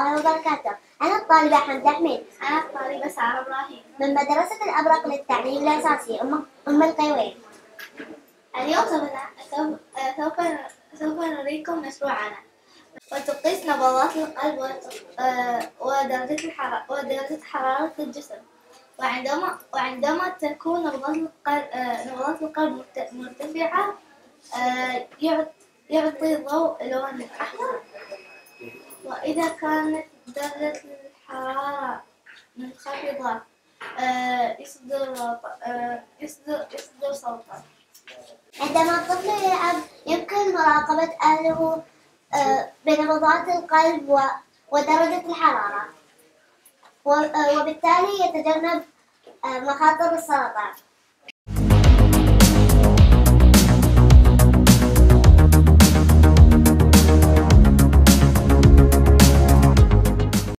الله وبركاته. أنا الطالبة حمد حميد. أنا الطالبة سارة إبراهيم من مدرسة الأبرق للتعليم الأساسي أم القيوين. اليوم سوف نريكم مشروعنا وتقيس نبضات القلب ودرجة حرارة الجسم. وعندما تكون نبضات القلب مرتفعة يعطي الضوء لون أحمر، وإذا كانت درجة الحرارة منخفضة يصدر صوتا. عندما الطفل يلعب يمكن مراقبة أهله بنبضات القلب ودرجة الحرارة، وبالتالي يتجنب مخاطر السرطان.